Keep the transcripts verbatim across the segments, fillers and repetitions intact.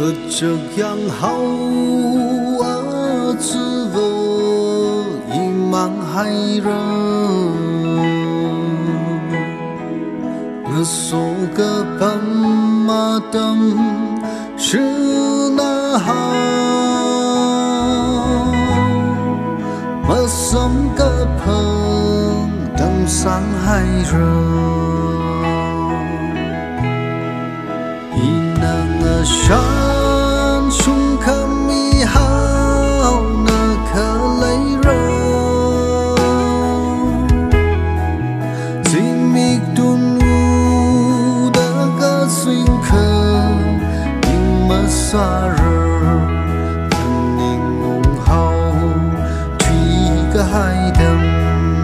各这样好啊，自我一满海人，我所个斑马灯是那好，我送个朋等上海人。 山中看美好那颗雷人，最迷顿悟的个孙客，因么啥人，看你梦好，推个海灯。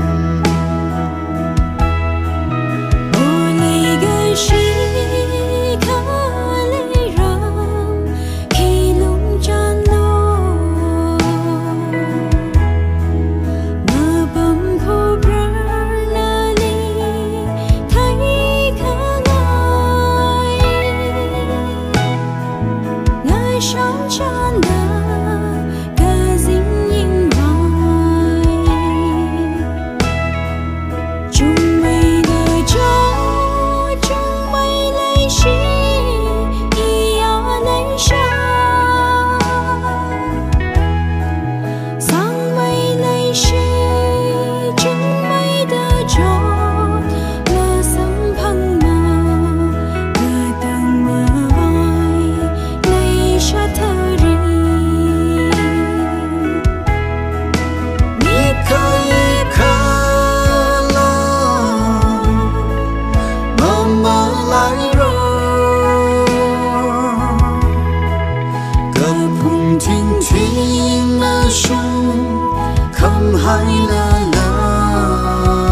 海了了，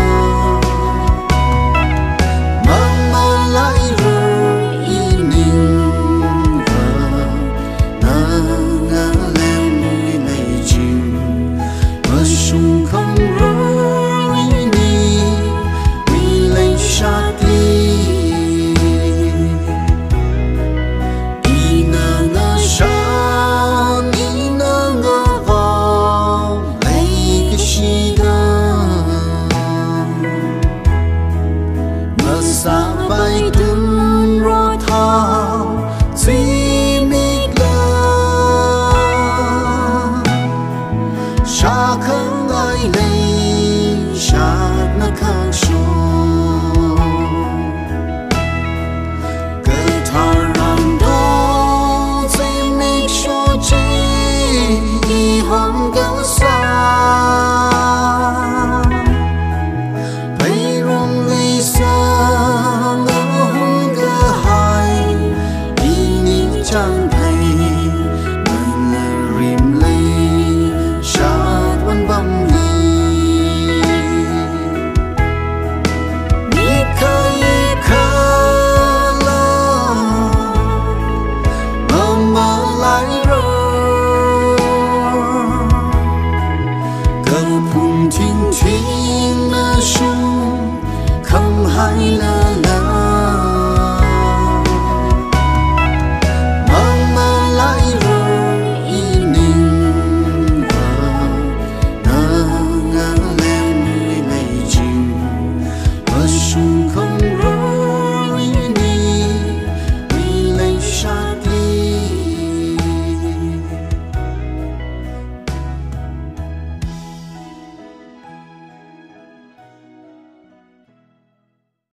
慢慢来日一年个，那个两米内景，我胸口若为你为泪下地，一那个山。 Sampai đến rồi thao chỉ biết là xa không ai lấy xa nó khang số cái thằng làm đó chỉ biết số chỉ không có xa phải rung lý xa chẳng thấy nơi là rìm lây sát vẫn băng đi đi khơi khá là mơ mơ lại rồi cơ phùng thiên thiên là sung không hay là